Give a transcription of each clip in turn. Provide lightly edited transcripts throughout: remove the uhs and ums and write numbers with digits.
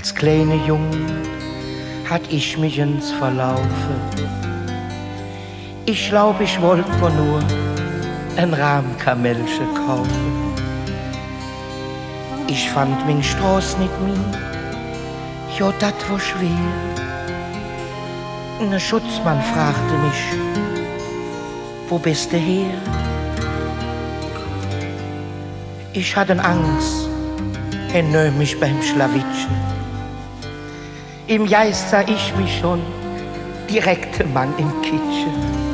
Als kleine Jung hat ich mich ins Verlaufe. Ich glaub, ich wollt mir nur ein Rahmkamellche kaufen. Ich fand min Stroß nicht mir, jo, dat war schwer. Ne Schutzmann fragte mich, wo bist du her? Ich hatte Angst, nahm mich beim Schlawitschen. Im Geist sah ich mich schon, direkte Mann im Kitchen.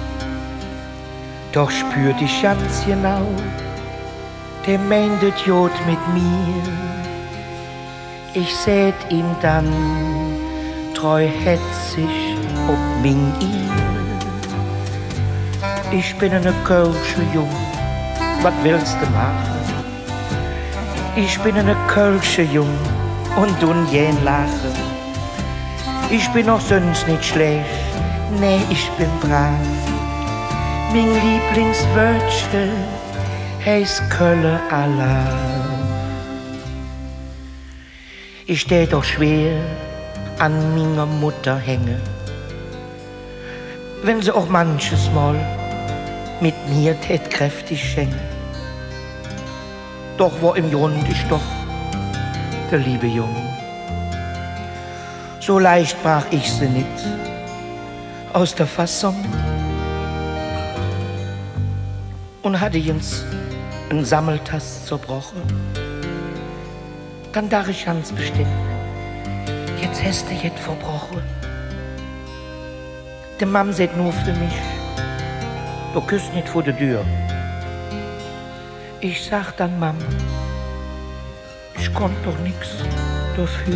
Doch spürte ich ganz genau, der meintet Jod mit mir. Ich seht ihm dann treuherzig ob min ihr. Ich bin eine Kölsche Jung, was willst du machen? Ich bin eine Kölsche Jung und jen lache. Ich bin auch sonst nicht schlecht, nee, ich bin brav. Mein Lieblingswörtchen heißt Kölle Allah. Ich steh doch schwer an meiner Mutter hänge, wenn sie auch manches Mal mit mir tät kräftig schenke. Doch wo im Grund ich doch der liebe Junge. So leicht brach ich sie nicht aus der Fassung und hatte jens einen Sammeltass zerbrochen. Dann dach ich ganz bestimmt, jetzt hast du jet verbrochen. De Mam seht nur für mich, du küsst nicht vor der Tür. Ich sag dann, Mam, ich konnt doch nix dafür.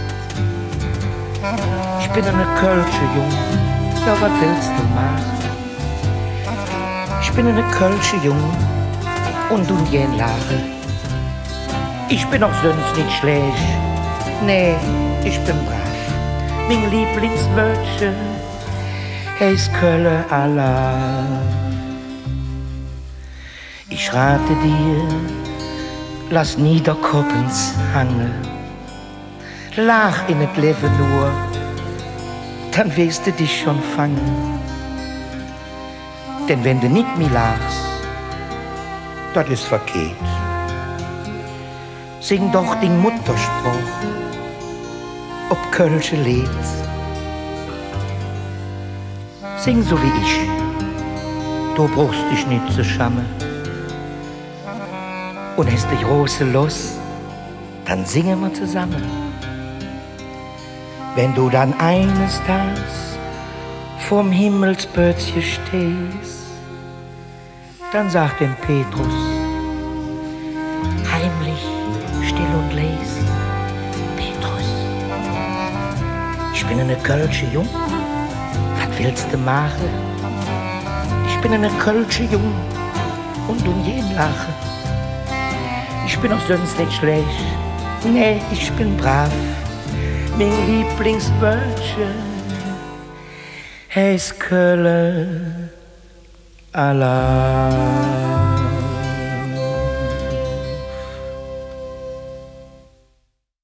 Ich bin eine Kölsche Jung, ja, was willst du machen? Ich bin eine Kölsche Jung und jen lache. Ich bin auch sonst nicht schlecht, nee, ich bin brav. Mein Lieblingswörtchen heißt Kölle Allah. Ich rate dir, lass Niederkoppens hange. Lach in et Leben nur, dann wirst du dich schon fangen. Denn wenn du nicht mehr lachst, das ist verkehrt. Sing doch den Mutterspruch, ob Kölsche lebt. Sing so wie ich, du brauchst dich nicht zu schämen. Und hast die große Lust, dann singen wir zusammen. Wenn du dann eines Tages vorm Himmelsbötchen stehst, dann sagt dem Petrus, heimlich, still und les, Petrus, ich bin eine Kölsche Jung, was willst du machen? Ich bin eine Kölsche Jung und jen lache. Ich bin auch sonst nicht schlecht, nee, ich bin brav. Mein Lieblingswörtchen heißt Kölle Allah.